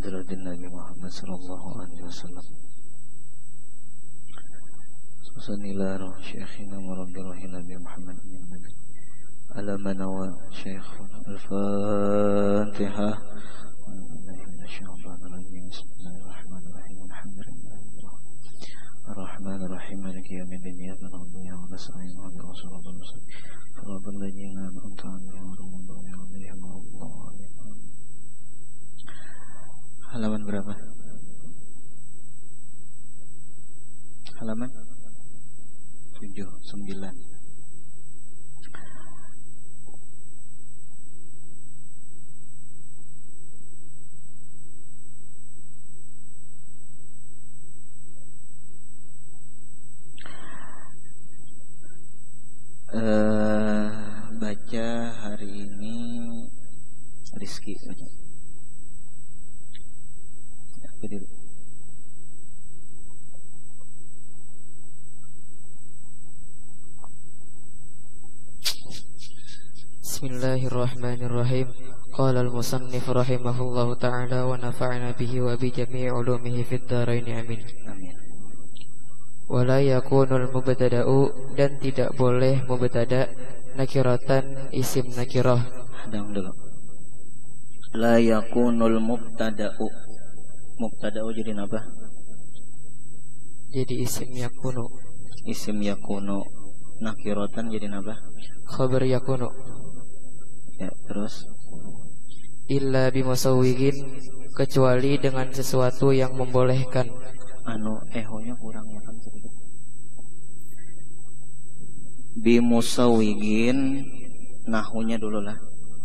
hadratin Nabi Muhammad sallallahu alaihi wasallam. Sanila roh syekhina murabbi rohi Nabi Muhammad ala manawa syekhuna al-Fatihah. Bismillahirrahmanirrahim. Ar-Rahmanir-Rahim. Maliki yaumiddin. Iyyaka na'budu wa iyyaka nasta'in. Ihdinas siratal mustaqim. Siratal ladzina an'amta 'alaihim ghairil maghdubi 'alaihim. Halaman berapa? Halaman 7, 9. Baca hari ini Rizki saja. Bismillahirrahmanirrahim. Qala al-musannif rahimahullahu ta'ala wa nafa'na bihi wa bi jami'i ulumihi fid dharain amin. Amin. Wala yakunul mubtada'u, dan tidak boleh mubtada' nakiratan isim nakirah. Dang dulu. La yakunul mubtada'u. Mubtada'u jadi apa? Jadi isim yakunu. Isim yakunu. Nakiratan jadi apa? Khabar yakunu. Ya, terus Illa bimusawwigin, kecuali dengan sesuatu yang membolehkan. Ehonya kurang ya kan sedikit. Bimusawwigin, nahunya dulu lah.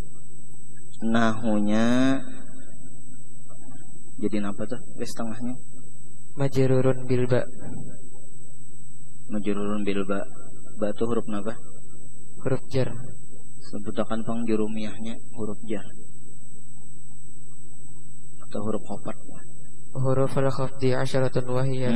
Nahunya jadi apa tuh? Setengahnya Majrurun bilba. Majrurun bilba. Ba itu huruf apa? Huruf jar. Sebutakan pang jurumiyahnya huruf jar atau huruf khafat. Huruf al-khafdi 'asharatun wa hiya.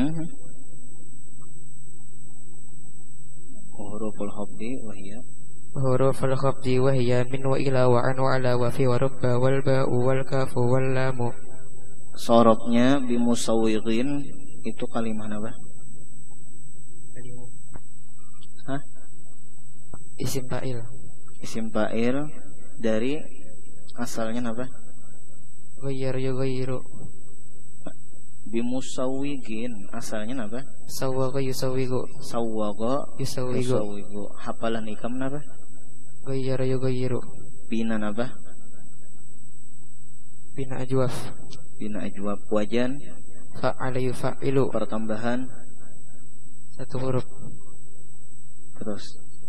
Huruf al-khafdi wa hiya. Huruf al-khafdi wa hiya min wa ila wa an wa ala wa fi wa rubba wal ba'u wal kafu wal lamu. Sorobnya bimusawwigin itu kalimah apa? Hah? Isim fa'il. Isim fa'il dari asalnya apa? Ghayyar yughayyiru. Bimusawwigin asalnya apa? Sawwaga yusawwigu. Sawwaga yusawwigu. Hafalan ikam apa? Ghayyar yughayyiru. Bina apa? Bina ajwaf. Bina ajwab. Wajan Fa'ala yufa'ilu. pertambahan satu huruf. Terus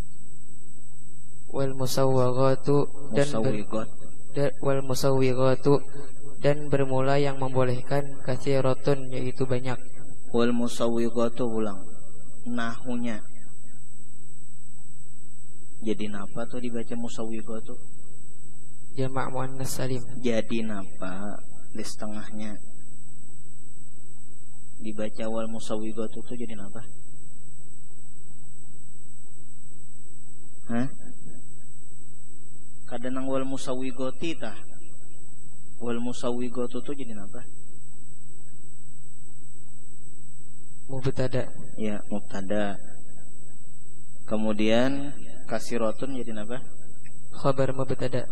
Wal musawwagatu, dan wal musawwigatu, dan bermula yang membolehkan katsiratun, yaitu banyak. Wal musawwigatu ulang. Nahunya jadi napa tuh dibaca musawwigatu? Jamak muannas salim. Jadi napa di setengahnya dibaca wal musawwigatu tuh jadi napa? Hah? Kadang wal musawwigati tah. Wal musawwigatu tuh jadi apa? Mubtada. Ya, mubtada. Kemudian kasiratun jadi apa? Khabar mubtada.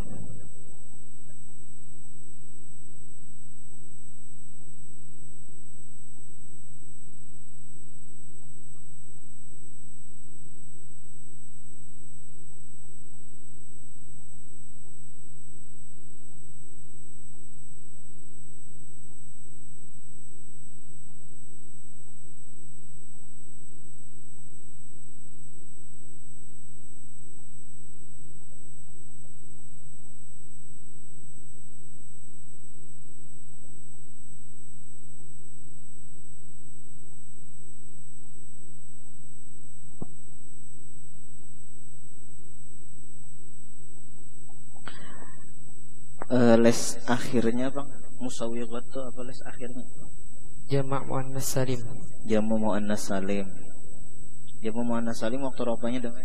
Les akhirnya bang, musawwigat itu apa les akhirnya? Jamak muannas salim. Jamu muannas salim. Jamu muannas salim waktu rofanya dengan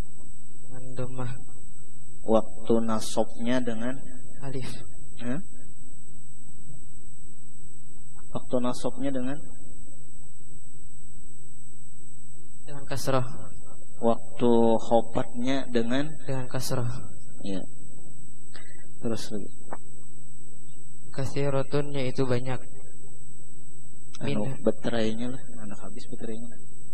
Dhammah. Waktu nasabnya dengan Alif. Waktu nasabnya dengan kasrah. Waktu khofatnya dengan kasrah. Ya. Terus lagi. Katsiratun yaitu banyak. Beterainya lah, anak habis beterainya.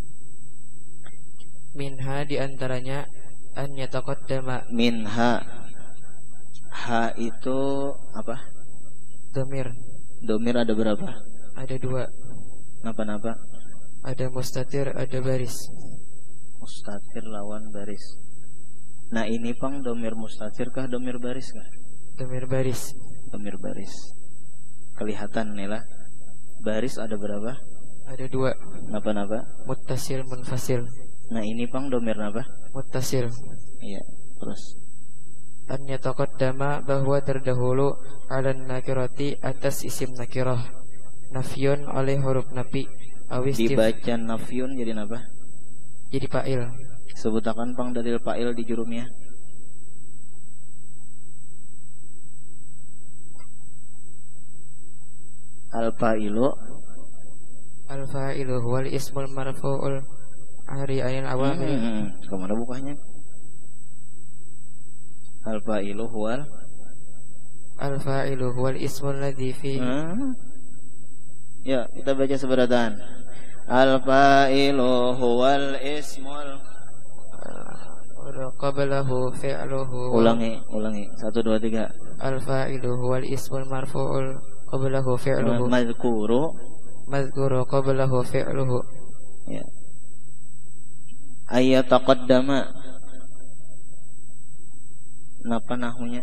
Minha diantaranya an yataqaddama. Minha. Ha itu apa? Domir. Domir ada berapa? Ada 2. Napa-napa? Ada mustatir, ada baris. Mustatir lawan baris. Nah ini pang domir mustatir kah domir baris kah? Domir baris. Domir baris. Kelihatan nih lah. Baris ada berapa? Ada 2. Napa-napa? Muttasil, munfasil. Nah ini pang domir napa? Muttasil. Iya. Terus an yataqaddama bahwa terdahulu ala nakirati atas isim nakirah. Nafyun oleh huruf nafi. Dibaca nafyun jadi napa? Jadi fa'il. Sebutakan pang dalil fa'il di jurumnya. Al-fa'ilu wal ismul marfu'ul ari anil awamil. Kemana bukanya? Al-fa'ilu wal ismul ladzi fi. Ya, kita baca seberatan. Al-fa'ilu huwal ismul qablahu fi'luhu. Ulangi 1 2 3. Al-fa'ilu huwal ismul marfu'ul qablahu fi'luhu. Mazkuru qablahu fi'luhu. Ya. Ayataqaddama. Napa nahunya?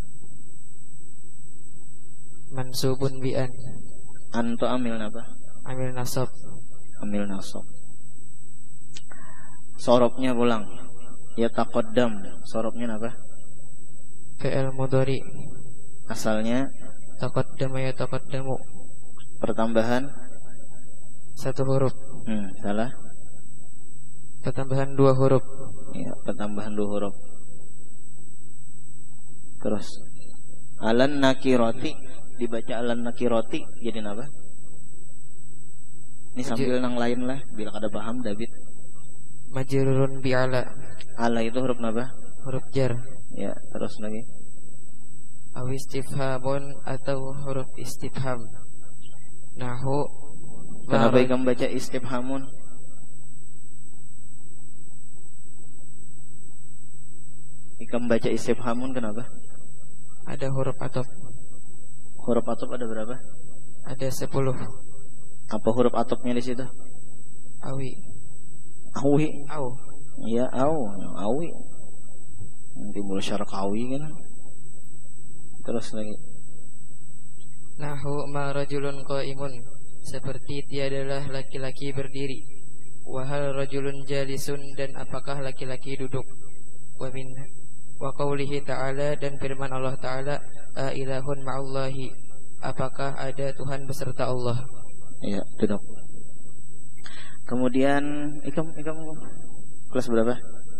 Mansubun bi an. Antu amil napa? Amil nasab. Sorobnya pulang. Ya taqaddam. Sorobnya napa? Fi'il mudhari. Asalnya taqaddama ya taqaddamu. Pertambahan 1 huruf. Salah. Pertambahan 2 huruf. Ya, pertambahan 2 huruf. Terus alan nakiroti dibaca alan nakiroti jadi apa? Ini sambil nang lain lah, bila kada paham David. Majrurun bi ala. Ala itu huruf apa? Huruf jar. Ya, terus lagi. Aw istifhamun atau huruf istifham. Nahu. Kenapa kamu baca istifhamun? Ikam baca istifhamun kenapa? Ada huruf atop. Huruf atop ada berapa? Ada 10. Apa huruf atopnya di situ? Awi. Au. Iya, awi. Timbul syarqawi kan. Terus lagi. Nahu ma rajulun qaimun, seperti tiadalah laki-laki berdiri. Wahal rajulun jalisun, dan apakah laki-laki duduk. Wa qaulihi ta'ala, dan firman Allah Ta'ala, a ilahun ma'allahi, apakah ada Tuhan beserta Allah. Iya, duduk. Kemudian ikam kelas berapa?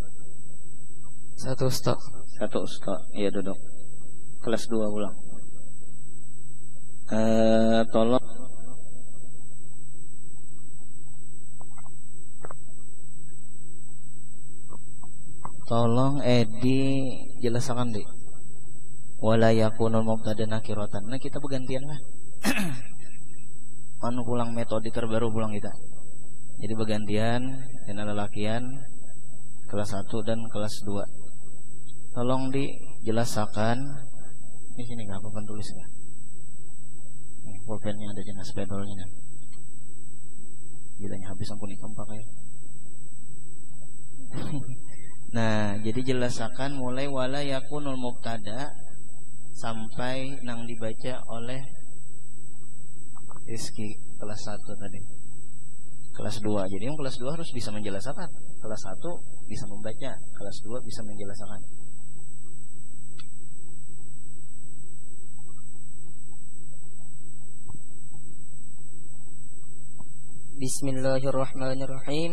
1 stok. Iya, duduk. Kelas 2 pulang. Tolong Edi jelaskan deh. Wala yakunul mubtada nakiratan. Nah, kita bergantian lah. Anu pulang metode terbaru pulang kita. Jadi bergantian dengan lelakian kelas 1 dan kelas 2. Tolong dijelaskan. Di sini enggak apa-apa tulisnya. Ini pulpennya ada jenis spedolnya. Gilanya habis ampun ikam pakai. Nah, jadi jelaskan mulai wala yakunul mubtada sampai nang dibaca oleh Rizky kelas 1 tadi. Kelas 2. Jadi yang kelas 2 harus bisa menjelaskan. Kelas 1 bisa membaca, kelas 2 bisa menjelaskan. Bismillahirrahmanirrahim.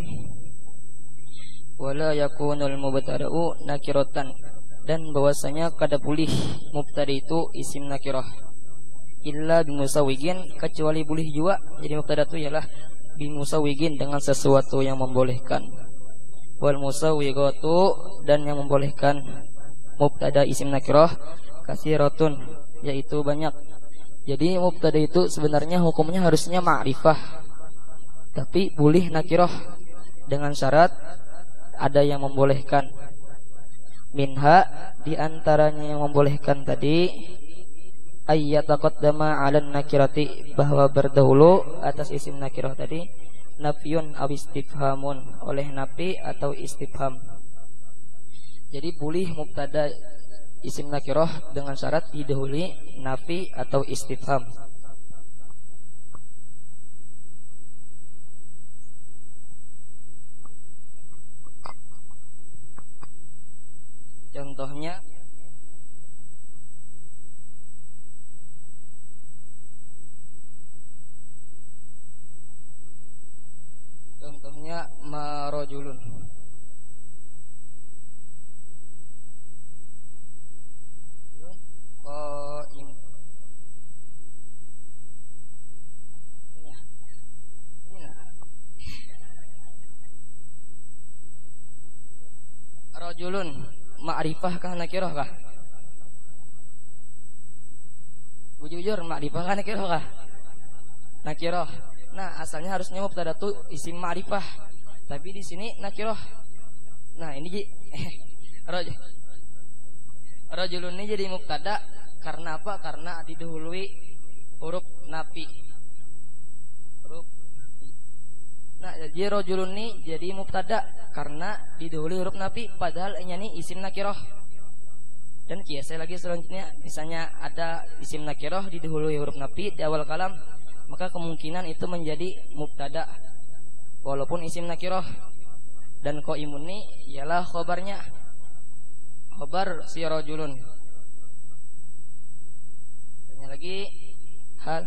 Wala yakunul mubtada'u nakiratan, dan bahwasanya kada pulih mubtada itu isim nakirah. illa bimusawwigin, kecuali boleh juga. Jadi mubtada itu ialah bimusawwigin, dengan sesuatu yang membolehkan. Wal musawwigatu, dan yang membolehkan mubtada isim nakirah katsiratun, yaitu banyak. Jadi mubtada itu sebenarnya hukumnya harusnya ma'rifah, tapi boleh nakirah dengan syarat ada yang membolehkan. Minha, diantaranya yang membolehkan tadi, ayyataqaddama 'alan nakirati, bahwa berdahulu atas isim nakirah tadi, nafyun aw istifhamun, oleh nafi atau istifham. Jadi boleh mubtada isim nakirah dengan syarat didahului nafi atau istifham. Contohnya marojulun. Qaim. Rojulun ma'rifah kah nakirah kah? Bujur ma'rifah kah nakirah kah? Nakirah. Nah, asalnya harusnya mubtada tu isim ma'rifah, tapi di sini nakirah. Nah, ini rajulun ini jadi mubtada karena apa? Karena didahului huruf nafi. Nah, jadi rajulun ini jadi mubtada karena didahului huruf nafi, padahal ini isim nakirah. Dan kiasnya lagi selanjutnya, misalnya ada isim nakirah didahului huruf nafi di awal kalam, maka kemungkinan itu menjadi mubtada walaupun isim nakirah. Dan qaimun ini ialah khobarnya, khobar si rajulun. Tanya lagi hal,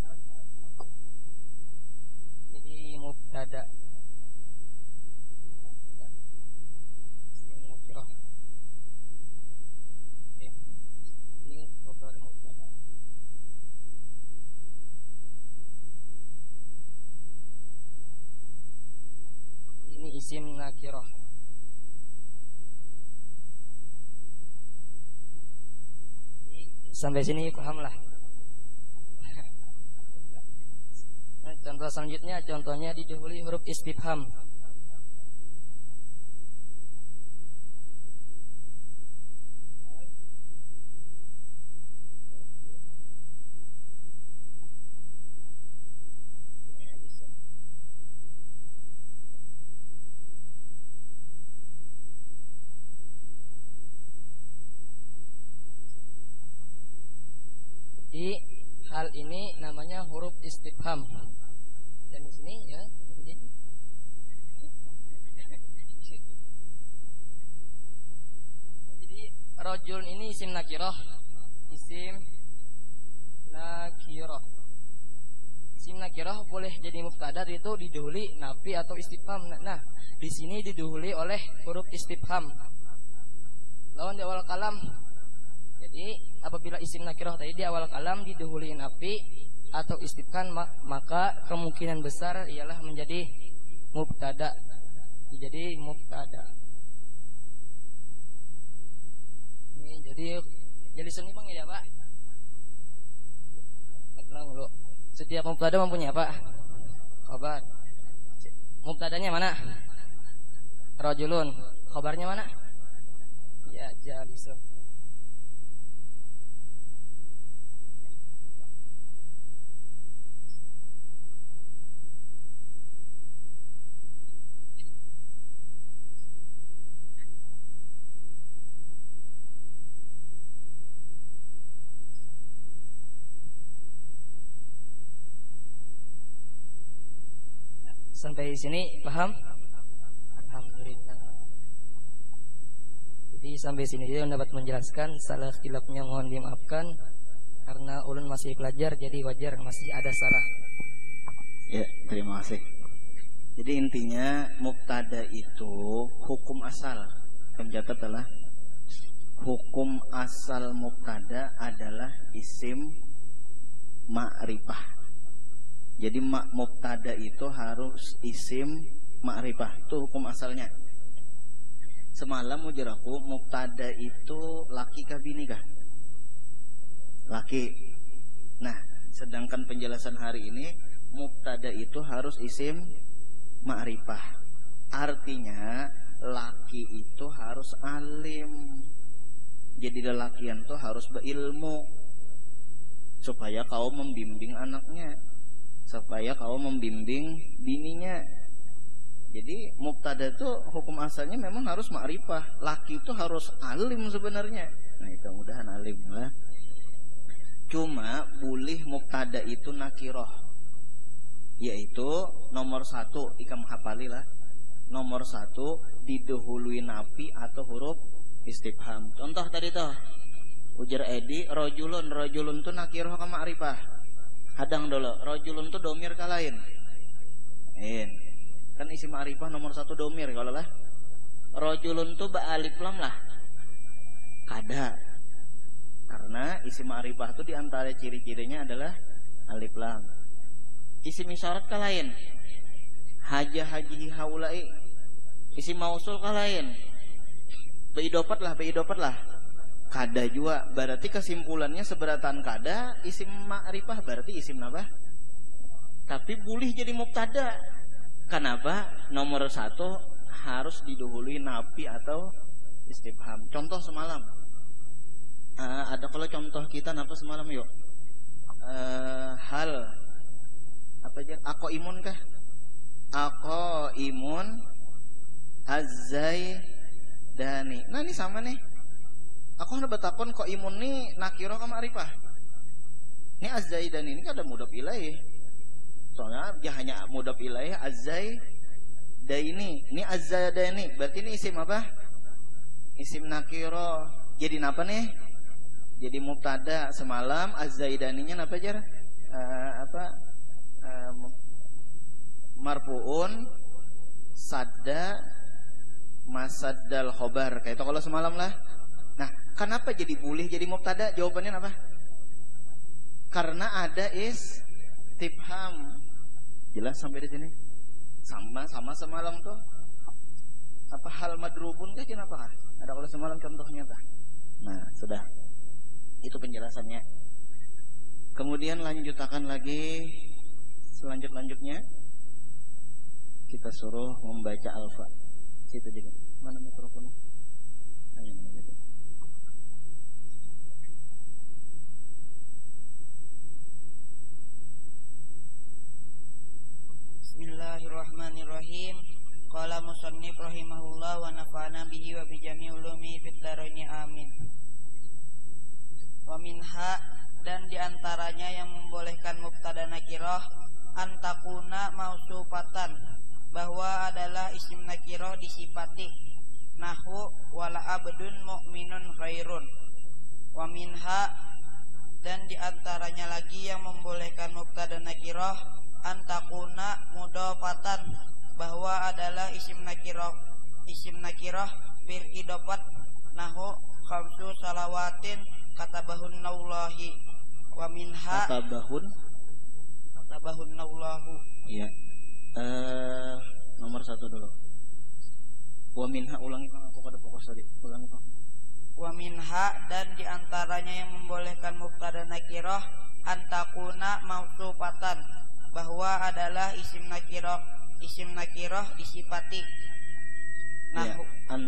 jadi mubtada isim nakirah. Ini khobar mubtada. Ini isim nakirah. Sampai sini pahamlah. Nah, contoh selanjutnya, contohnya didahului huruf istifham. Jadi hal ini namanya huruf istifham. Dan di sini ya, jadi rajul ini isim nakirah. Isim nakirah. Isim nakirah boleh jadi mubtada itu didahului nafi atau istifham. Nah, di sini didahului oleh huruf istifham. Lawan di awal kalam. Jadi apabila isim nakirah tadi di awal kalam didahului nafi atau istifham, maka kemungkinan besar ialah menjadi mubtada. Jadi mubtada. Ini jadi seni Bang ya, Pak. Tenang dulu. Setiap mubtada mempunyai apa? Khabar. Mubtadanya mana? Rajulun. Khabarnya mana? Ya, jalisun. Sampai sini paham? Alhamdulillah. Jadi sampai sini dia dapat menjelaskan. Salah khilafnya mohon dimaafkan, karena ulun masih pelajar, jadi wajar masih ada salah. Ya, terima kasih. Jadi intinya mubtada itu hukum asal. Pencatat adalah hukum asal mubtada adalah isim ma'rifah. Jadi mubtada itu harus isim ma'rifah. Itu hukum asalnya. Semalam mujaraku mubtada itu laki kah bini kah? Laki. Nah, sedangkan penjelasan hari ini mubtada itu harus isim ma'rifah. Artinya laki itu harus alim. Jadi lelakian tuh harus berilmu supaya kau membimbing anaknya, supaya kau membimbing bininya. Jadi mubtada itu hukum asalnya memang harus ma'rifah. Laki itu harus alim sebenarnya. Nah, itu mudahan alim lah. Cuma boleh mubtada itu nakiroh, yaitu nomor 1 ikam hafali lah. Nomor 1 didahului nafi atau huruf istifham. Contoh tadi tuh ujar Edi, rojulun tuh nakiroh ke ma'rifah. Hadang dulu, rojulun tuh domir kalain. Kan isi ma'rifah nomor 1 domir kalau lah. Rojulun tuh ba'alif lam lah. Kada. Karena isi ma'rifah tuh diantara ciri-cirinya adalah alif lam. Isim isyarat kalain. Haja hajihi haulai. Isim mausul kalain. Beidofat lah. Kada juga. Berarti kesimpulannya seberatan kada. Isim ma'rifah berarti isim apa? Tapi boleh jadi mubtada. Kenapa? Nomor 1 harus didahului nafi atau istifham. Contoh semalam. Ada kalau contoh kita napa semalam yuk? Hal apa aja? Ako imun kah? Ako imun azai dani. Nah ini sama nih. Aku hendak bertakon kok imun nih nakiro ka ma'rifah. Ini azai dani ini kan ada mudhaf ilaih. Soalnya dia hanya mudhaf ilaih azai daini. Ini azai dani. Berarti ini isim apa? Isim nakiro. Jadi apa nih? Jadi mubtada. Semalam azai daninya apa jar? Marfuun sadda masaddal khobar. Kayak itu kalau semalam lah. Nah, kenapa jadi boleh jadi mubtada? Jawabannya apa? Karena ada istifham. Jelas sampai di sini? Sama semalam tuh. Apa hal madrubun kah kenapa? Ada kalau semalam contohnya tak? Nah, sudah. Itu penjelasannya. Kemudian lanjutakan lagi selanjutnya kita suruh membaca alfa. Situ juga. Mana mikrofonnya? Bismillahirrahmanirrahim. Qala musannif rahimahullah wa nafa'ana bihi wa bi jami' ulumi fid dharain amin. Wa minha, dan diantaranya yang membolehkan mubtada nakirah antakuna mausufatan, bahwa adalah isim nakirah disifati, nahu wala abdun mu'minun khairun. Wa minha, dan diantaranya lagi yang membolehkan mubtada nakirah antakuna mudhafatan, bahwa adalah isim nakirah bil idafat, nahu khamsu salawatin katabahun naullahi. Wa minha, katabahun naulahu. Iya. Nomor 1 dulu. Wa minha, ulangi Kang, aku pada fokus tadi. Ulangi Kang. Wa minha, dan diantaranya yang membolehkan mubtada nakirah antakuna mausufatan, bahwa adalah isim nakirah disifati. Nah, ya,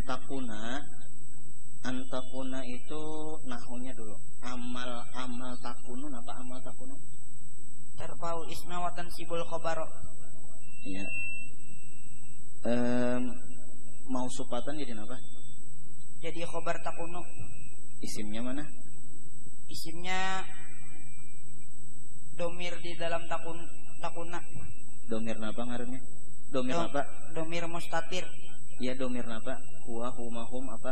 antakuna itu nahunya dulu. Amal takunun apa amal takunun? Terpaul isma wa tansibul khabar. Iya. Mausufatan jadi apa? Jadi khabar takunu. Isimnya mana? Isimnya domir di dalam takuna. Domir napa ngarannya? Domir apa? Domir mustatir. Iya, domir napa? Huwa, huma, hum apa?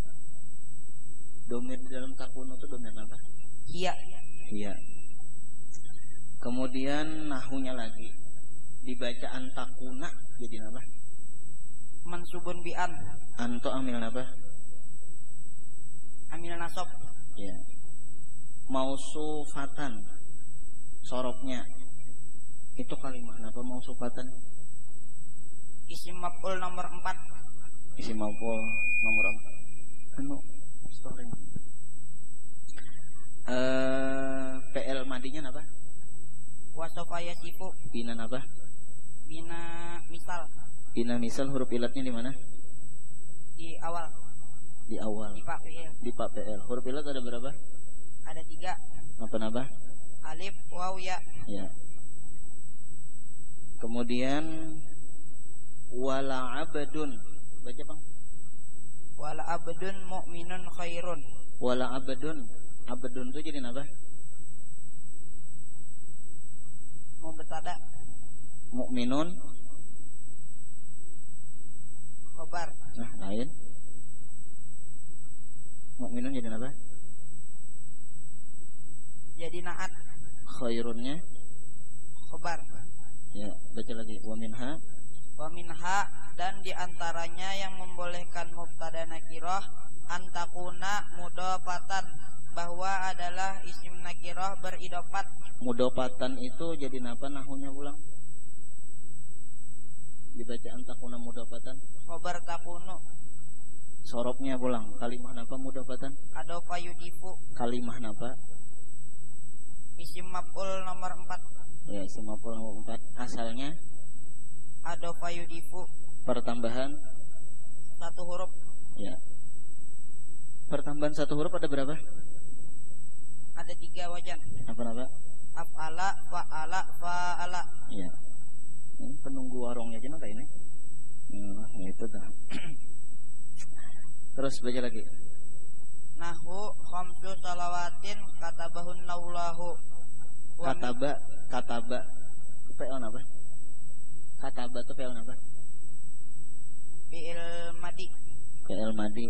Domir di dalam takunu itu domir napa? Iya. Kemudian nahunya lagi dibaca antakuna jadi apa? Mansubun bi an. Anto amil apa? Amil nasab. Iya. Mausufatan. sorobnya itu kalimah apa mausufatan? Isim maf'ul nomor 4. Isim maf'ul nomor 4. Anu story. PL madinya apa? Wasofa yasifu. Bina apa? Bina misal. Bina misal huruf ilatnya di mana? Di awal. Di awal. Di pak PL. Di pak PL. Huruf ilat ada berapa? Ada 3. Apa? Alif, waw, ya. Ya. Kemudian wala abdun. Baca Bang. Wala abdun mu'minun khairun. Wala abdun. Abdun itu jadi apa? Mubtada. Mukminun. Khobar. Nah, lain. Mukminun jadi apa? Jadi naat. Khairunnya Khobar. ya, baca lagi. Wa minha. Wa minha, dan diantaranya yang membolehkan mubtada nakirah antakuna mudofatan, bahwa adalah isim nakirah beridofat. Mudofatan itu jadi apa nahunya ulang? Dibaca antakuna mudofatan. Khobar takunu. Sorobnya pulang. Kalimah napa mudofatan? Adofa yudifu. Kalimah napa? Isim maf'ul nomor 4. Ya, isim maf'ul nomor 4. Asalnya Adofa yudifu. pertambahan 1 huruf. ya. Pertambahan 1 huruf ada berapa? Ada 3 wajan. Apa? Af'ala, fa'ala, fa'ala. Iya. Ini penunggu warungnya aja nggak ini? Itu dah. Terus baca lagi. Nahu khamsu salawatin katabahun naulahu. Kataba. PL apa? Kataba itu PL apa? Fi'il madi. PL madi.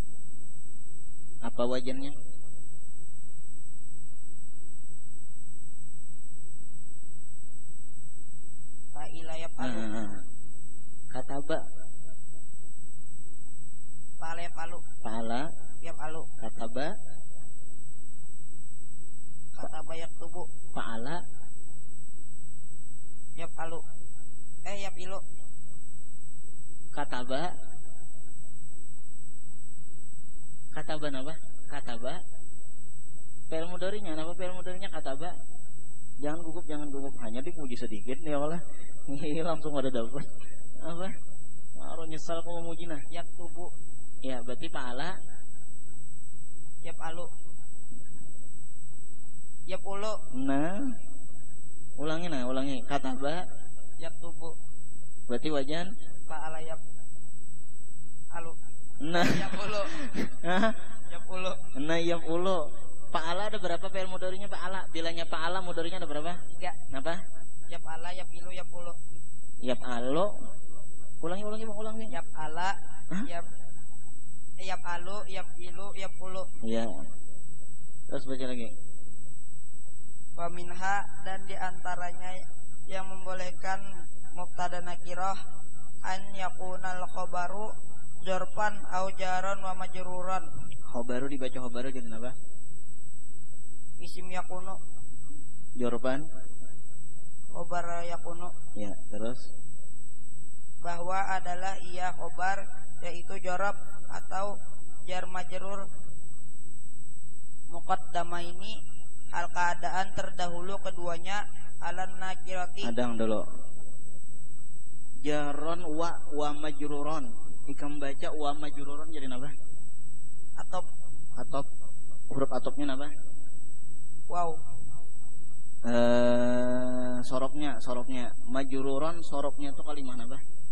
Apa wajannya? Fa'ila yaf'alu. Kataba. Fa'ala yaf'alu. Fa'ala Yaf'alu. kataba. Kataba yaktubu. Fa'ala Yaf'alu. Yaf'ilu. kataba. Kataba apa? Kataba. PL mudhari'nya apa? PL mudhari'nya kataba. Jangan gugup. Hanya dipuji sedikit nih malah. Ini langsung pada dapat. Apa? Baru nyesal kok memuji nah. Yaktubu. Ya, berarti fa'ala. Yaf'alu. Yaf'ulu. Nah. Ulangi. Kataba. Yaktubu. Berarti wajan. Fa'ala yaf'alu. Nah. Yaf'ulu. Hah? Yaf'ulu. Nah, yaf'ulu. Fa'ala ada berapa PL mudhari'nya fa'ala? Bilanya fa'ala mudhari'nya ada berapa? 3. Kenapa? Yaf'ala, yaf'ilu, yaf'ulu. Yaf'alu. Ulangi. Yaf'ala, yaf'alu, yaf'ilu, yaf'ulu. Iya. Terus baca lagi. Wa minha, dan diantaranya yang membolehkan mubtada nakirah an yakunal khobaru zorfan au jaron wa majruran. Khobaru dibaca khobaru jadi apa? Isim yakunu. Jorban. Khobar yakunu. Ya, terus Bahwa adalah ia khobar, yaitu jorob atau jar majrur muqaddamaini, hal keadaan terdahulu keduanya alan nakirati. adang dulu. Jaron wa majruron. Ikam baca wa majruron jadi apa? Atop. Huruf atopnya apa? Wow. Soroknya majruron, soroknya itu kalimah apa?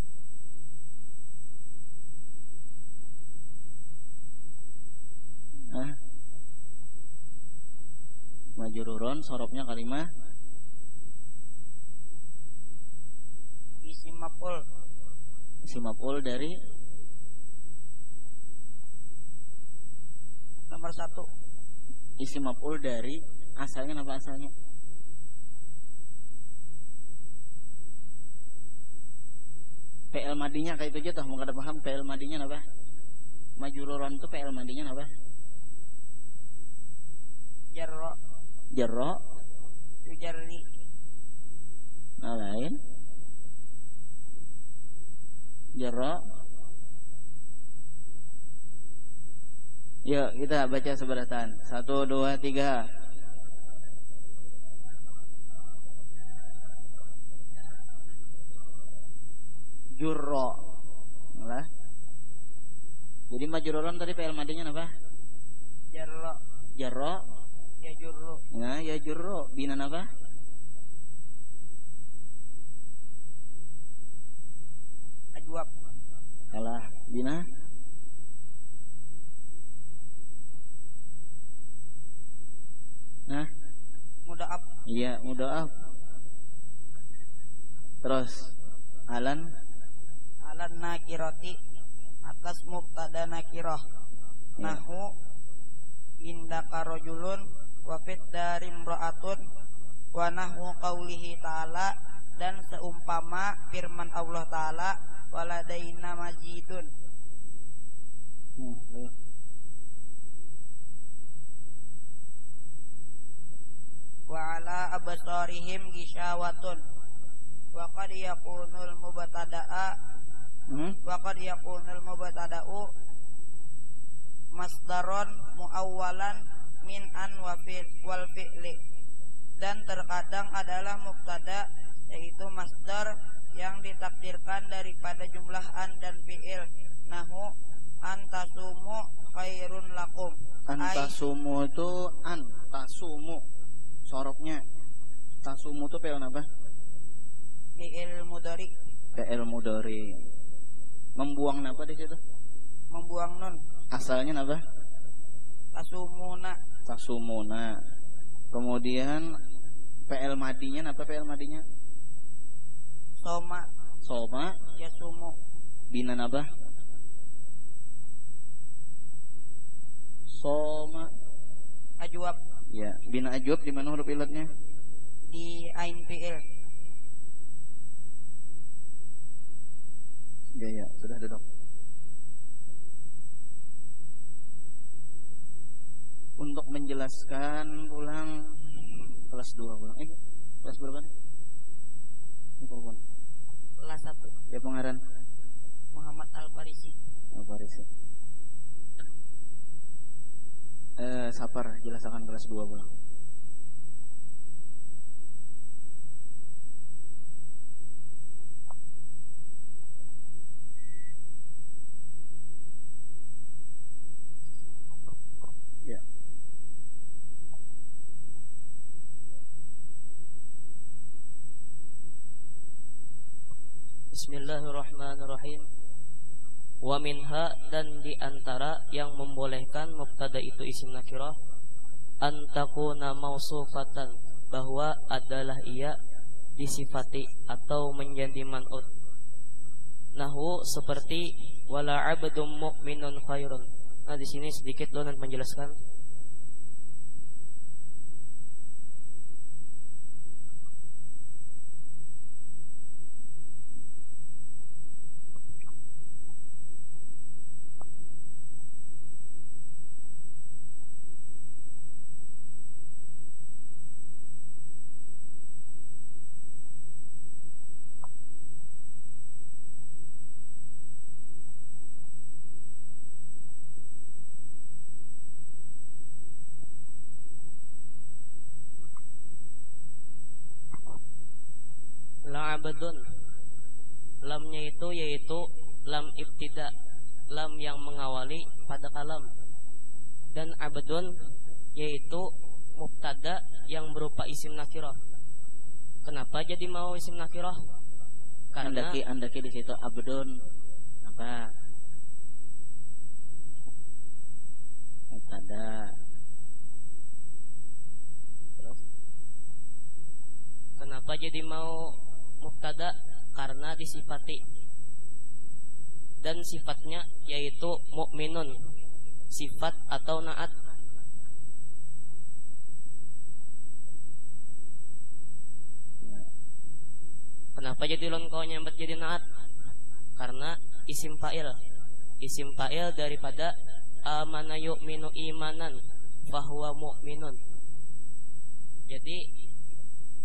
Majruron, soroknya kalimah Isim maf'ul. isim maf'ul dari Nomor 1. isim maf'ul dari asalnya apa asalnya? PL madinya kayak itu aja toh, mau kada paham PL madinya apa? Majruron itu PL madinya apa? Jarro. Jarro Yujarri. Nah, lain. Jarra. Yuk kita baca seberatan. 1, 2, 3. Jurro. Nah. Jadi majruron tadi fi'il madinya apa? Jarra. Jarro. Ya jurru. Nah, ya jurro. Bina apa? Ajwab. Kalah bina. Nah, Muda'ab. iya mudhaaf. Terus alan Alan nakirati atas mubtada nakirah. Nahu indaka rajulun wa fid dari imra'atun wa nahwu qaulihi ta'ala, dan seumpama firman Allah Ta'ala waladaina majidun. Wa ala absarihim gisyawatun wa qad yakunul mubtada'a wa qad yakunul mubtada'u masdaron muawwalan min an wa fi'l wal fi'li, dan terkadang adalah mubtada yaitu masdar yang ditakdirkan daripada jumlah an dan fi'il. Nahu antasumu khairun lakum. Antasumu itu antasumu soroknya. Tasumu itu fi'il apa? Fi'il mudhari. Fi'il mudhari. Membuang apa di situ? Membuang nun. Asalnya apa? Tasumuna. Tasumuna. Kemudian fi'il madinya apa fi'il madinya? Soma. Soma. Yasumu. Bina apa? Soma. Ajwab. Ya, bina ajwab di mana huruf ilatnya? Di ain fi'il. Ya, sudah duduk. Untuk menjelaskan pulang kelas 2 pulang. Kelas berapa nih? Kelas 1. Ya pengaran Muhammad Al-Farisi. Al-Farisi. Sapar jelaskan kelas 2 pulang. Ya. Bismillahirrahmanirrahim. Wa minha, dan diantara yang membolehkan mubtada itu isim nakirah, antakuna mausufatan, bahwa adalah ia disifati atau menjadi man'ut. Nahu seperti wala abdum mu'minun khairun. Nah di sini sedikit lo nanti menjelaskan. La'abadun, lamnya itu yaitu lam ibtida, lam yang mengawali pada kalam. Dan abadun yaitu mubtada yang berupa isim nakirah. Kenapa jadi mau isim nakirah? Karena andaki di situ abdun apa? Mubtada. Kenapa jadi mau mubtada? Karena disifati, dan sifatnya yaitu mukminun, sifat atau naat. Kenapa jadi lonko nyambat jadi naat? Karena isim fa'il. Isim fa'il daripada amana yu'minu imanan fahuwa mu'minun. Jadi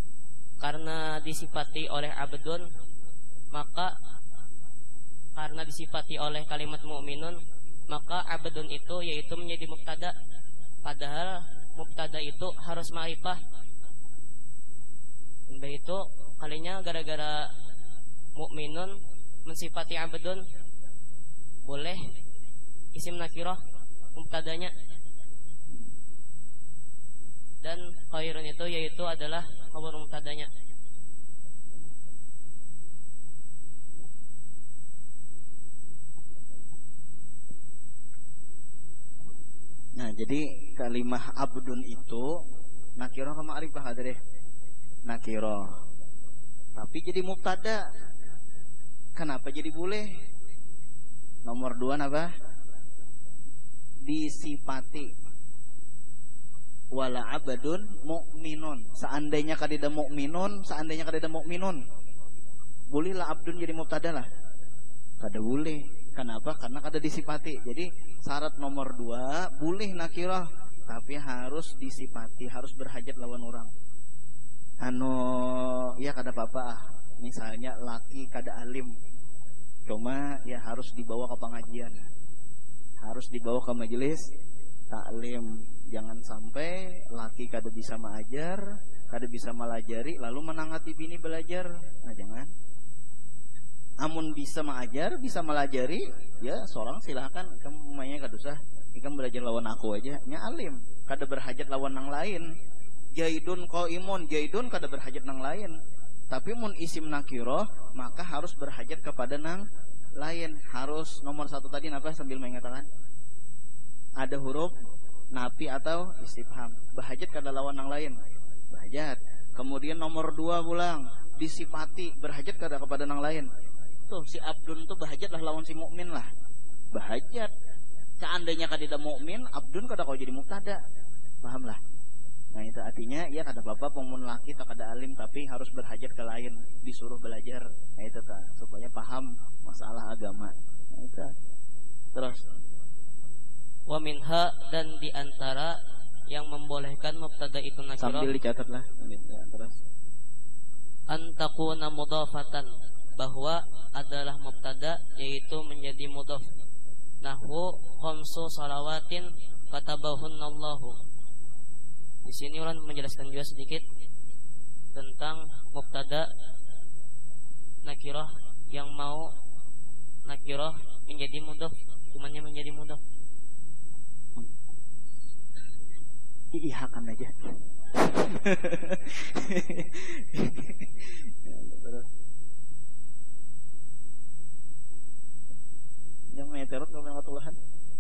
karena disifati oleh abdun, maka karena disifati oleh kalimat mu'minun, maka abdun itu yaitu menjadi mubtada. Padahal mubtada itu harus ma'rifah. Itu kalinya gara-gara mu'minun mensifati abdun, boleh isim nakirah mubtadanya. Dan khairun itu yaitu adalah khabar mubtadanya. Nah, jadi kalimah abdun itu nakirah ke ma'rifah ada deh. Nakirah. Tapi jadi mubtada. Kenapa jadi boleh? Nomor 2 apa? Disifati. Wala abdun mu'minun. Seandainya kadida mu'minun, bolehlah abdun jadi mubtada lah. Kada boleh. Kenapa? Karena kada disifati. Jadi syarat nomor 2 boleh nakirah, tapi harus disifati, harus berhajat lawan orang. Ya kada apa-apa. Misalnya laki kada alim, cuma ya harus dibawa ke pengajian, harus dibawa ke majelis taklim. Jangan sampai laki kada bisa mengajar, kada bisa melajari, lalu menangati bini belajar. Nah, jangan. Amun bisa mengajar, bisa melajari, ya seorang silahkan. Kamu mainnya kada usah, kamu belajar lawan aku aja. Nya alim, kada berhajat lawan yang lain. Jaidun qaimun, jaidun kada berhajat nang lain. Tapi mun isim nakirah maka harus berhajat kepada nang lain. Harus nomor 1 tadi apa sambil mengatakan? Ada huruf nafi atau istifham. Berhajat kada lawan nang lain. Berhajat. Kemudian nomor 2 pulang disifati, berhajat kada kepada nang lain. Tuh si abdun tuh berhajat lah lawan si mukmin lah. Berhajat. Seandainya kada mukmin, abdun kada kau jadi mubtada. Paham lah? Nah, itu artinya ya kada apa-apa pemun laki tak kada alim tapi harus berhajat ke lain, disuruh belajar. Nah, itu ta, supaya paham masalah agama. Nah, itu. Terus wa minha, dan diantara yang membolehkan mubtada itu nakirah, sambil dicatat lah. Terus antakuna mudhafatan, bahwa adalah mubtada yaitu menjadi mudhaf. Nahwu khamsu salawatin katabahunallahu. Di sini ulun menjelaskan juga sedikit tentang mubtada nakirah yang mau nakirah menjadi mudhaf, cumannya menjadi mudhaf. Iihakan aja. Yang meterot kalau memang Tuhan.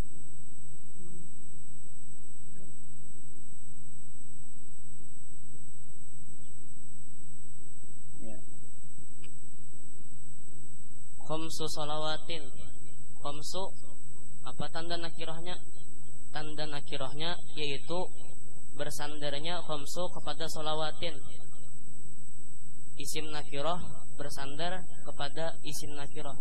Khamsu salawatin. Khamsu apa tanda nakirahnya? Tanda nakirahnya yaitu bersandarnya khamsu kepada salawatin. Isim nakirah bersandar kepada isim nakirah.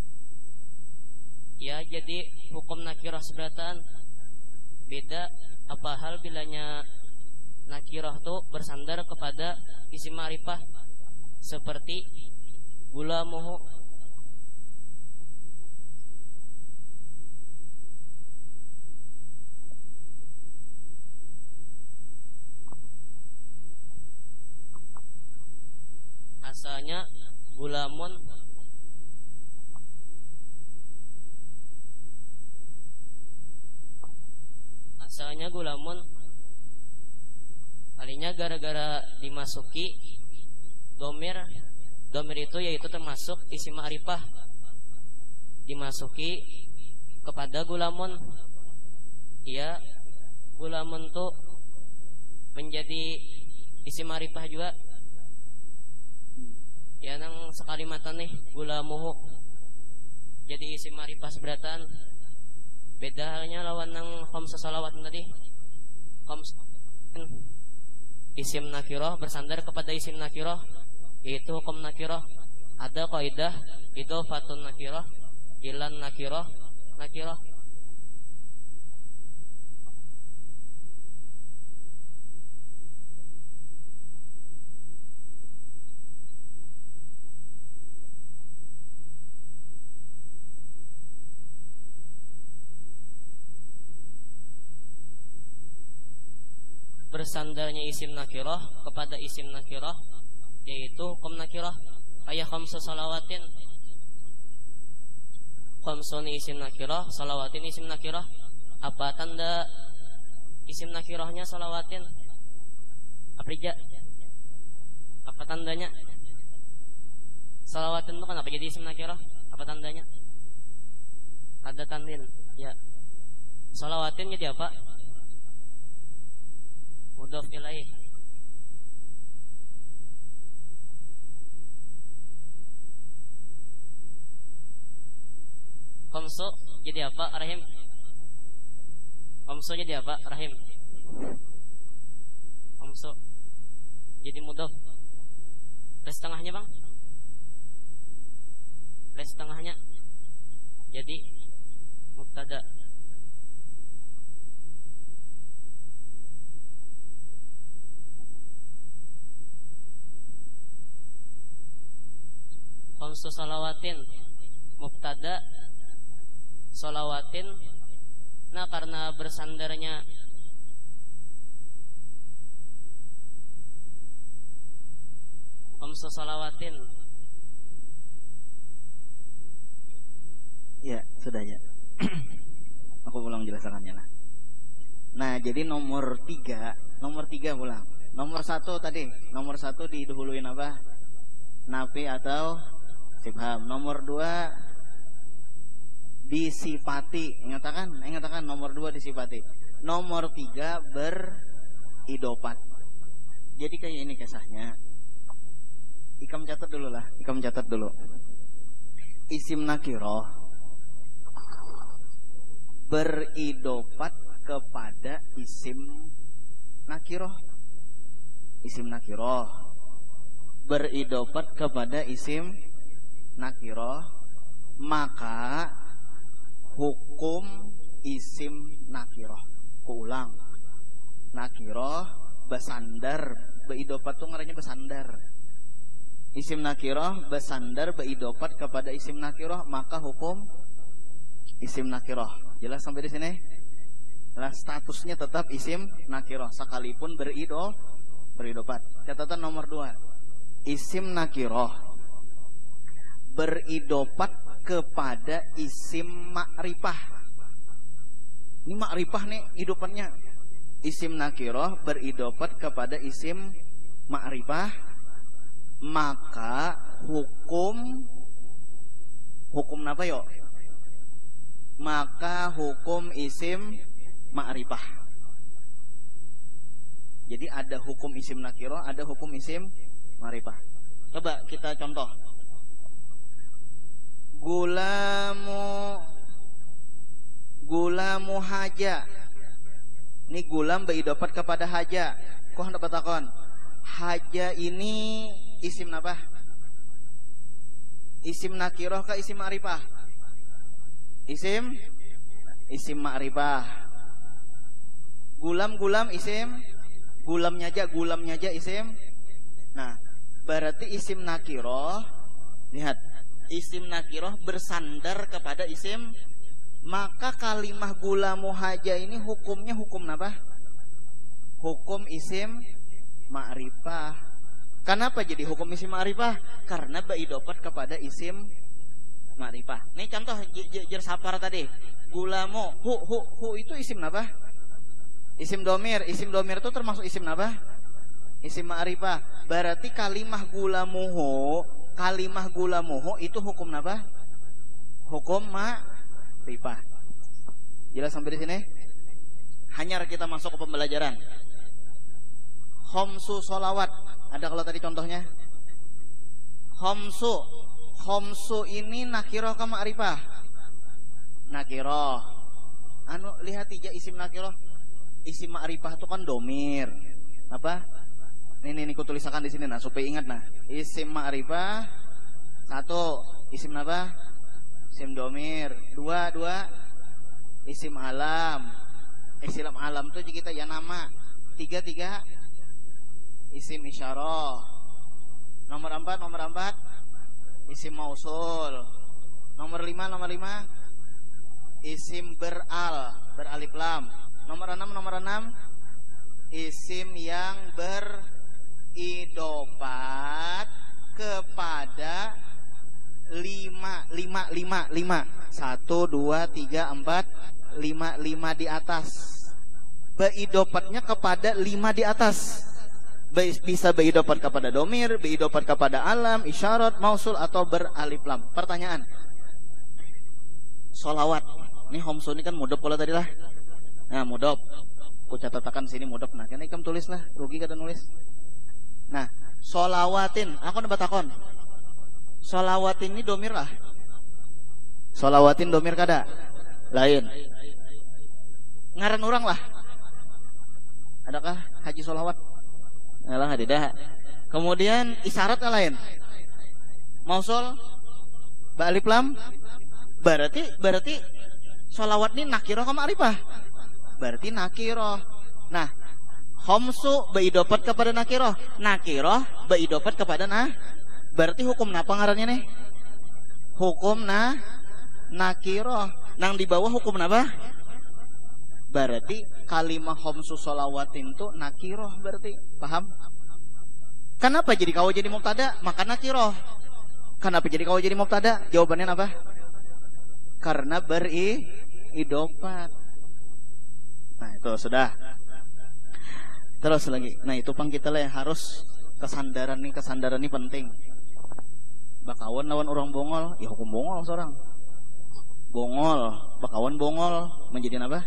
Ya, jadi hukum nakirah seberataan. Beda apa hal bilanya nakirah tuh bersandar kepada isim ma'rifah, seperti gulamuhu. Asalnya gulamun, kalinya gara-gara dimasuki domir itu yaitu termasuk isim ma'rifah, dimasuki kepada gulamun. Ya, gulamun tuh menjadi isim ma'rifah juga. Ya, nang sekalimatan nih gulamuhu jadi isim ma'rifah seberataan. Beda halnya lawan nang khamsa salawat tadi. Isim nakirah bersandar kepada isim nakirah, yaitu hukum nakirah. Ada kaidah idhofatun nakirah ilan nakirah. bersandarnya isim nakirah kepada isim nakirah, yaitu hukum nakirah. Kayak khamsu salawatin, khamsuni isim nakirah, salawatin isim nakirah. Apa tanda isim nakirahnya salawatin? Aprija, apa tandanya? Salawatin itu kan apa jadi isim nakirah? Apa tandanya? Ada tanwin, ya. Salawatin jadi apa? Mudhof ilaih. Khamsu jadi apa? Rahim. Khamsu jadi apa? Rahim. Khamsu jadi mudhof. Les tengahnya bang. Les tengahnya jadi mubtada. Khamsu salawatin mubtada, salawatin. Nah, karena bersandarnya khamsu salawatin. Ya, sudah ya. Aku ulang jelasannya lah. Nah, jadi nomor 3 ulang. Nomor 1 tadi, nomor 1 didahuluin apa? Nafi atau istifham. Nomor 2 disifati. Ingatkan nomor 2 disifati. Nomor 3 beridopat. Jadi kayak ini kisahnya. Ikam catat dulu. Isim nakirah beridopat kepada isim nakirah. Isim nakirah beridopat kepada isim nakirah, maka hukum isim nakirah. Kuulang. Nakirah bersandar, beridopat tuh ngaranya bersandar. Isim nakirah bersandar beridopat kepada isim nakirah, maka hukum isim nakirah. Jelas sampai di sini? Nah, statusnya tetap isim nakirah sekalipun beridopat. Catatan nomor 2. Isim nakirah beridopat kepada isim ma'rifah. Ini ma'rifah nih idopannya. Isim nakirah beridopat kepada isim ma'rifah, maka hukum apa yo? Maka hukum isim ma'rifah. Jadi ada hukum isim nakirah, ada hukum isim ma'rifah. Coba kita contoh. Gulamu haja. Ini gulam beridopat kepada haja. Kok hendak bertakon? Haja ini isim apa? Isim nakirah ke isim ma'rifah? Isim ma'rifah. Gulam isim, gulamnya aja isim. Nah, berarti isim nakirah, lihat, isim nakirah bersandar kepada isim, maka kalimah gulamu haja ini hukumnya hukum apa? Hukum isim ma'rifah. Kenapa jadi hukum isim ma'rifah? Karena beridopat kepada isim ma'rifah. Nih contoh jer sapar tadi. Gulamu, hu itu isim apa? Isim domir. Isim domir itu termasuk isim apa? Isim ma'rifah. Berarti kalimah gulamuhu itu hukum apa? Hukum ma'rifah. Jelas sampai di sini? Hanya kita masuk ke pembelajaran. Khamsu sholawat. Ada kalau tadi contohnya? Khamsu ini nakirah ke ma'rifah? Nakirah. Lihat 3 isim nakirah. Isim ma'rifah itu kan domir. Apa? Ini ku tulisakan di sini nah supaya ingat nah. Isim ma'rifah 1 isim apa? Isim domir. 2 isim alam. Isim alam itu kita ya nama. 3 isim isyarah. Nomor 4 isim mausul. Nomor 5 isim beralif lam. Nomor 6 Isim yang beridopat kepada 5. 1, 2, 3, 4, 5 di atas. Beidopatnya kepada 5 di atas. Bisa beidopat kepada domir, beidopat kepada alam, isyarat, mausul, atau beralif lam. Pertanyaan, solawat ini homsu ini kan mudop kalau tadi lah. Nah mudop, aku catatakan sini mudop. Nah kan ikam tulis lah, rugi kada nulis. Nah solawatin, aku nembak takon, solawatin ini domir lah. Solawatin domir kada? Lain. Ngaran orang lah. Adakah haji solawat? Alah tidak. Kemudian isyarat lain. Mausul, ba'alif lam. Berarti solawat ini nakiroh ke ma'rifah. Berarti nakiroh. Nah, homsu beidopat kepada nakiroh. Nakiroh beidopat kepada berarti hukum apa ngarannya nih? Hukum nakiroh. Nang di bawah hukum apa? Berarti kalimah homsu solawatin itu nakiroh berarti. Paham? Kenapa jadi kau jadi mubtada? Maka nakiroh. Kenapa jadi kau jadi mubtada? Jawabannya apa? Karena beridopat. Nah itu sudah. Terus lagi. Nah itu pang kita lah harus kesandaran ini penting. Bakawan lawan orang bongol, ya hukum bongol seorang. Bongol, bakawan bongol menjadi apa?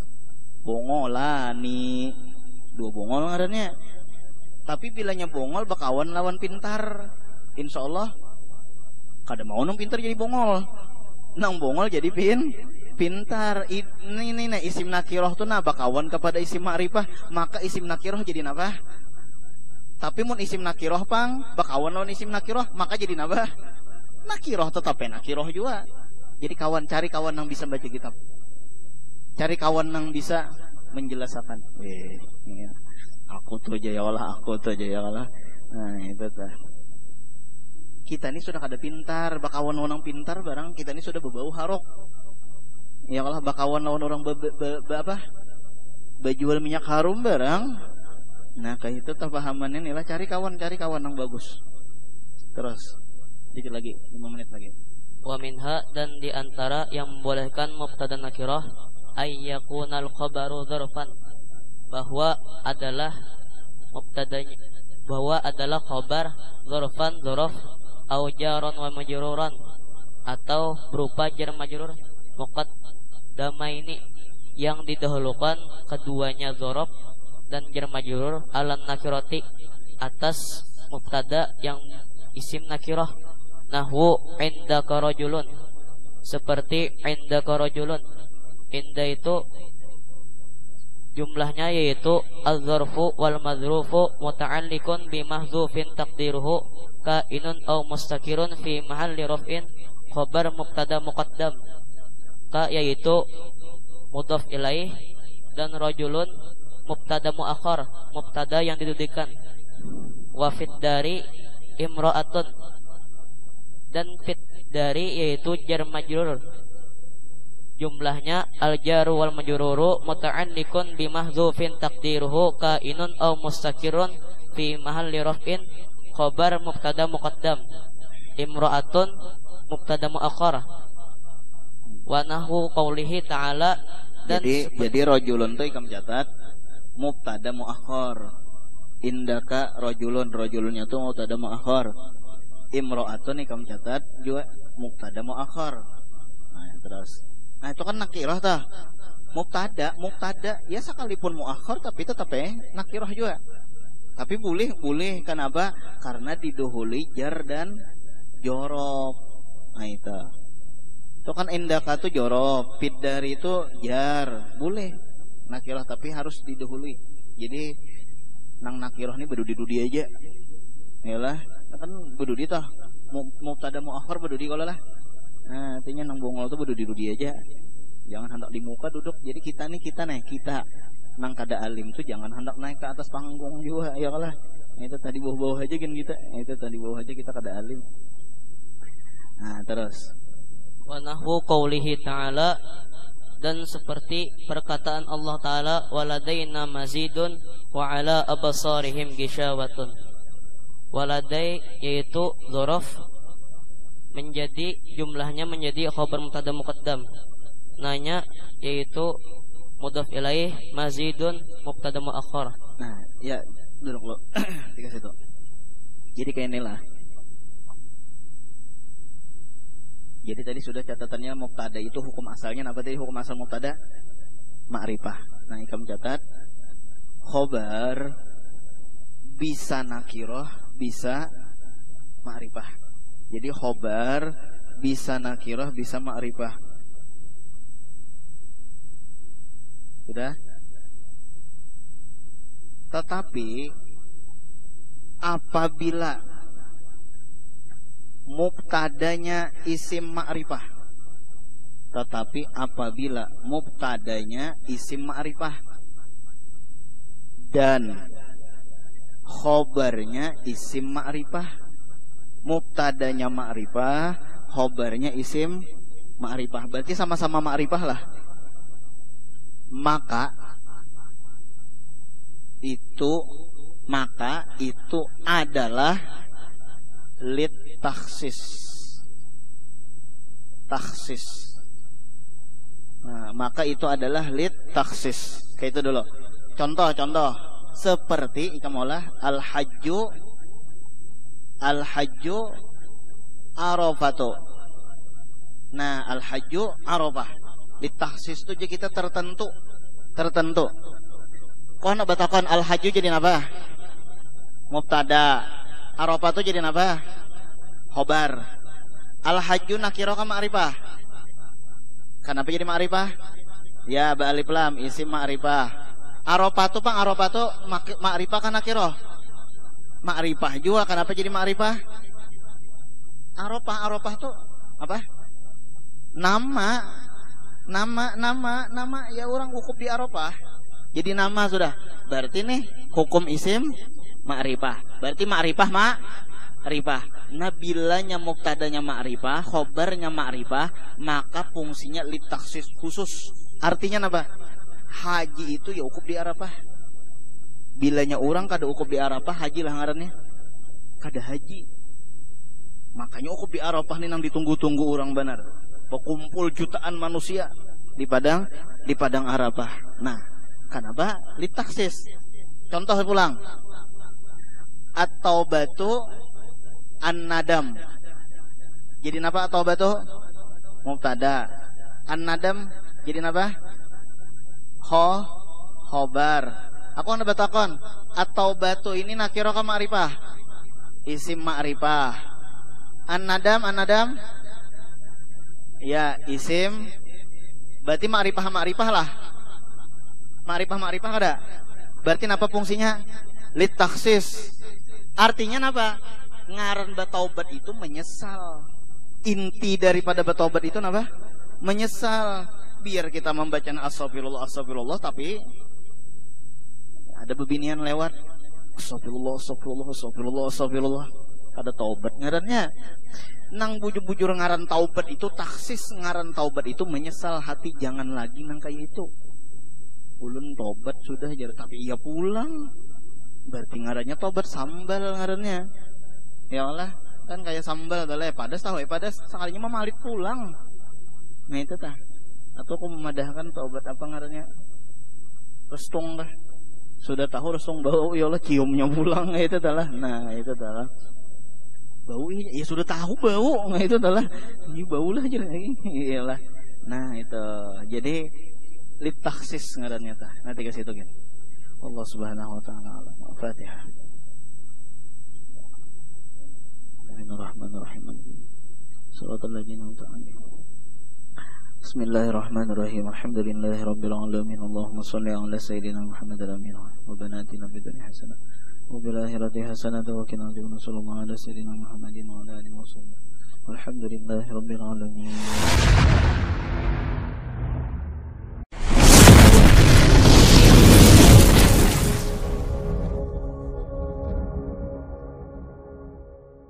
Bongolani. 2 bongol ngarannya. Tapi bilanya bongol bakawan lawan pintar, insya Allah kada mau nang pintar jadi bongol, nang bongol jadi pintar. Ini isim nakiroh tuh bakawan kepada isim ma'rifah, maka isim nakiroh jadi apa? Tapi mun isim nakiroh pang bakawan lawan isim nakiroh, maka jadi apa? Nakiroh tetap nakiroh juga. Jadi cari kawan yang bisa baca kitab. Cari kawan yang bisa menjelaskan. Aku tuh jaya Allah. Nah itu tuh. Kita ini sudah kada pintar, bakawan orang pintar barang kita ini sudah berbau harok. Ya Allah bakawan lawan orang bejual minyak harum barang. Nah kayak itu terpahamannya nih lah, cari kawan yang bagus. Terus sedikit lagi 5 menit lagi. Wa minha, dan diantara yang membolehkan mubtada nakirah ayyakunal khabaru dzarfan, bahwa adalah mubtadanya, bahwa adalah khabar dzarfan, dzaraf, au jaron wa majruran, atau berupa jar majrur muqaddamaini, yang didahulukan keduanya dzaraf dan jar majrur alan nakirati, atas mubtada yang isim nakirah. Nahwu indaka rajulun, seperti indaka rajulun. Inda itu jumlahnya yaitu az-zarfu wal madzrufu muta'alliqun bi mahdzufin taqdiruhu kainun aw mustakirun fi mahalli raf'in khabar mubtada muqaddam. Ka yaitu mudhaf ilaih, dan rajulun mubtada muakhar, mubtada yang didudukan. Wa fid dari imra'atun, dan fit dari yaitu jar majrur, jumlahnya al-jaru wal majruru muta'alliqun bi mahdzufin taqdiruhu kainun aw mustakirun fi mahalli raf'in khabar mubtada muqaddam. Imra'atun mubtada muakhar. Wa nahwu qaulihi ta'ala, dan jadi rajulun itu ikam catat mubtada muakhar. Indaka rajulunnya itu mubtada muakhar. Imra'atun ikam catat juga mubtada muakhar. Nah terus, nah itu kan nakirah tah. Mubtada ya sekalipun muakhar tapi tetap nakirah juga. Tapi boleh kenapa? Karena didahului jar dan jorof. Nah itu kan indaka tuh jorof, fit dari itu jar, boleh nakirah tapi harus didahului. Jadi nang nakirah ini bedudi aja. Yalah, kan bedudi tah. Mubtada muakhar bedudi kalau lah. Nah, artinya nang bongol tuh bedudi aja. Jangan hendak di muka duduk. Jadi kita nang kada alim tuh jangan hendak naik ke atas panggung juga, ya lah. Itu tadi bawah aja kan kita. Itu tadi bawah aja kita kada alim. Nah, terus. Wa nahwu qaulihi ta'ala, dan seperti perkataan Allah Ta'ala waladaina mazidun wa ala abasarihim gishawatun. Waladai yaitu dzaraf menjadi jumlahnya menjadi khabar mubtada muqaddam. Nanya yaitu mudhaf ilaih, mazidun mubtada muakhar. Nah, ya duduk lo. Tiga situ. Jadi kayak inilah. Jadi tadi sudah catatannya mubtada itu hukum asalnya apa tadi? Hukum asal mubtada ma'rifah. Nah, kamu catat khobar bisa nakirah, bisa ma'rifah. Jadi khobar bisa nakirah, bisa ma'rifah. Sudah? Tetapi apabila mubtadanya isim ma'rifah, dan khobarnya isim ma'rifah, mubtadanya ma'rifah, khobarnya isim ma'rifah, berarti sama-sama ma'rifah lah. Maka itu adalah lit taksis. Nah, maka itu adalah lit taksis. Kayak itu dulu. Contoh seperti ikamolah al-hajju arafatu. Nah, al-hajju arafah. Lit taksis itu jadi kita tertentu. Kau nak batakan al-hajju jadi apa? Mubtada. Arafah itu jadi apa? Khobar. Al-hajju nakirah ka ma'rifah. Kenapa jadi ma'rifah? Ya, ba alif lam isim ma'rifah. Arafah itu Bang, arafah itu ma'rifah kan nakirah? Ma'rifah juga, kenapa jadi ma'rifah? Arafah itu apa? Nama ya, orang hukum di arafah. Jadi nama sudah. Berarti nih hukum isim ma'rifah. Berarti ma'rifah. Nah, bilanya mubtadanya ma'rifah, khobarnya ma'rifah, maka fungsinya litaksis khusus. Artinya apa? Haji itu ya ukuf di arafah. Bilanya orang kada ukuf di arafah, haji lah ngarannya. Kada haji. Makanya ukuf di arafah nih nang ditunggu-tunggu orang benar. Berkumpul jutaan manusia di padang arafah. Nah, kenapa? Litaksis. Contoh pulang. At-taubatu an-nadam. Jadi apa at-taubatu? Mubtada. An-nadam jadi apa? Khobar. Aku anda batakon. At-taubatu ini nakirah ka ma'rifah? Isim ma'rifah. An-nadam ya isim. Berarti ma'rifah lah. Ma'rifah ada. Berarti apa fungsinya? Litaksis. Artinya apa? Ngaran bataubat itu menyesal. Inti daripada bataubat itu apa? Menyesal. Biar kita membaca astagfirullah, tapi ada bebinian lewat. Astagfirullah. Ada taubat ngarannya. Nang bujur-bujur ngaran taubat itu taksis, ngaran taubat itu menyesal hati, jangan lagi nang kayak itu. Ulun taubat sudah jar, tapi iya pulang. Berarti ngarannya taubat sambal ngarannya. Ya Allah, kan kayak sambal adalah padas sekalinya mah malit pulang. Nah itu tah. Atau aku memadahkan taubat apa ngarannya? Restung lah. Sudah tahu restung bau, ya Allah ciumnya pulang, itu adalah. Nah, itu adalah bau ya sudah tahu bau. Nah, itu adalah ini bau lah aja iyalah. Nah, itu. Jadi litaksis ngarannya tah. Nanti ke situ gitu. Allah Subhanahu wa taala alam. Al-Fatihah. Bismillahirrahmanirrahim. Shiratal ladzina an'amta 'alaihim. Bismillahirrahmanirrahim. Alhamdulillahirabbil alamin. Allahumma shalli 'ala sayyidina Muhammadin amin. Wa banatina fid dunya hasanah wa fil akhirati hasanah wa qina adzabannar. Sallallahu 'ala sayyidina Muhammadin wa ala alihi wa sahbihi. Alhamdulillahirabbil alamin.